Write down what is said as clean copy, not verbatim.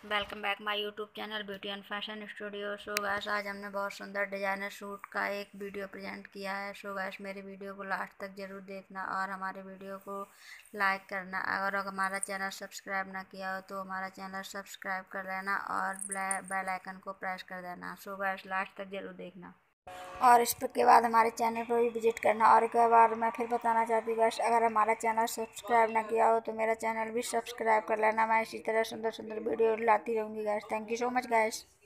Welcome back my YouTube channel beauty and fashion studio. So guys आज हमने बहुत सुंदर डिजाइनर सूट का एक वीडियो प्रेजेंट किया है। सो गैस मेरी वीडियो को लास्ट तक ज़रूर देखना और हमारे वीडियो को लाइक करना। अगर हमारा चैनल सब्सक्राइब ना किया हो तो हमारा चैनल सब्सक्राइब कर देना और बेल आइकन को प्रेस कर देना। सो गैस लास्ट तक ज़रूर देखना और इसके बाद हमारे चैनल पर भी विजिट करना। और एक बार मैं फिर बताना चाहती हूँ गैस, अगर हमारा चैनल सब्सक्राइब ना किया हो तो मेरा चैनल भी सब्सक्राइब कर लेना। मैं इसी तरह सुंदर सुंदर वीडियो लाती रहूँगी guys. Thank you so much gas.